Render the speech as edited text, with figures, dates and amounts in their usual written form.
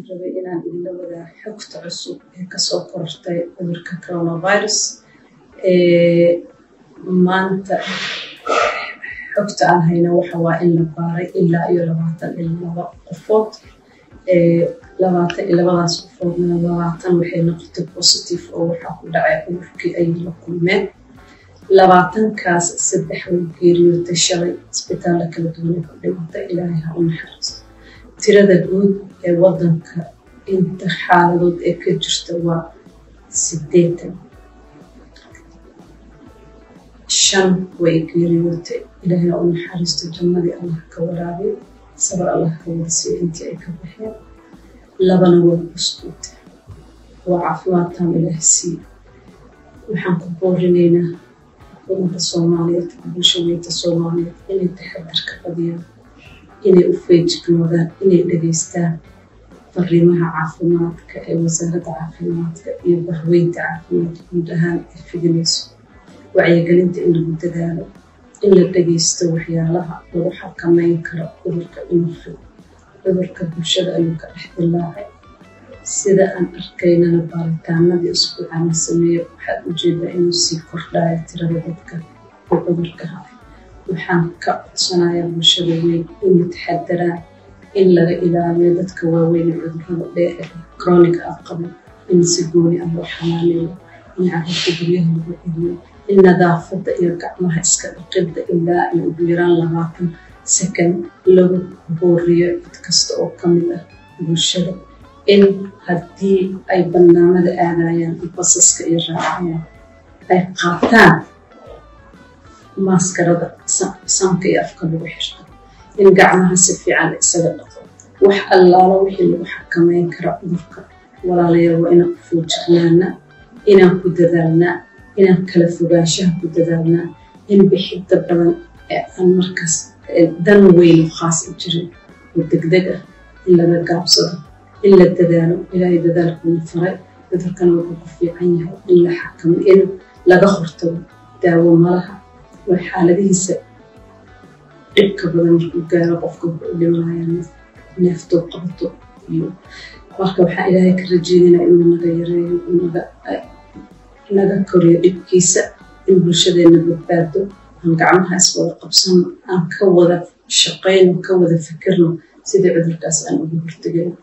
rabay inaan idinla wadaa xogta cusub ee kasoo korortay cudurka coronavirus. maanta xogta aan hayno waxa waa in la baaray ilaa iyo 22 qofood. 22daas qofoodna 20 waxay noqotay positive oo waxa ku dhacay cudurkii ay la kulmeen. 20kaas 3 way geeriyootay shalay isbitaalka kala duwan ku dhintay. Ilaahay ha u naxariisto. tirada guud ee wadanka inta xaaladood ee ka jirta waa 80. 5 way geeriyootay. Ilaahay ha u naxariisto, jannadii Allah ka waraabiyo, sabar Allah ka warsiiyo intii ay ka baxeen. 2 way iskuutay waa caafimaadtaan Ilaahay siiyo. waxaan ku boorinaynaa ummadda Soomaaliyeed, bulshada Soomaaliyeed inay taxaddar ka badiyaan, inay u feejignoodaan, inay dhageystaan fariimaha caafimaadka ee wasaaradda caafimaadka iyo bahweynta caafimaadka guud ahaan ee fidinayso. wacyigelinta in lagu dadaalo, in la dhageysto waxyaalaha lagu xakameyn karo cudurka inuu fido. cudurka bulshada ayuu ka dhex dilaacay. sida aan arkaynana baaritaanadii usbuucan la sameeyey waxaad ujeedaa inuu sii kordhayo tirada dadka oo cudurka haya. waxaan ka codsanayaa bulshada weyn inay taxadaraan, in laga ilaaliyo dadka waaweyn ee cudurrada dheer chronic ah qaba, in si gooni ah loo xanaaneeyo, in carruurta guryaha lagu celiyo, in nadaafadda iyo gacmaha iska dhaqidda ilaa iyo ugu yaraan 20 second lagu booriyo cid kasta oo ka mid ah bulshada. in haddii ay barnaamijda aadayaan basaska iyo raacayaan ay qaataan maskarada sanka iyo afka lagu xirto, in gacmaha si fiican isaga dhaqo. wax allaala wixii lagu xakameyn kara cudurka walaalayaal waa inaan ku foojignaana, inaan ku dadaalnaa, inaan kala fogaanshaha ku dadaalnaa, in bixidda badan ee aan markaas dan weyn oo khaas jirin oo degdeg ah in laga gaabsado, in la dadaalo. ilaahay dadaalkuna faray. cudurkana wuxuu ku fiican yahay in la xakameeyo, in laga hortago. daawo malaha waa xaaladihiisa dhibka badan markuu gaaro qofka wuxuu dhimanaya neefto qabato iyo marka waxaa ilaahay ka rajeynaynaa inuu naga yareeyo, naga koriyo dhibkiisa, in bulshadeena badbaado. aan gacmaha iswada qabsano, aan ka wada shaqeyno, ka wada fikirno sidii cudurkaas aan uga hortagayno.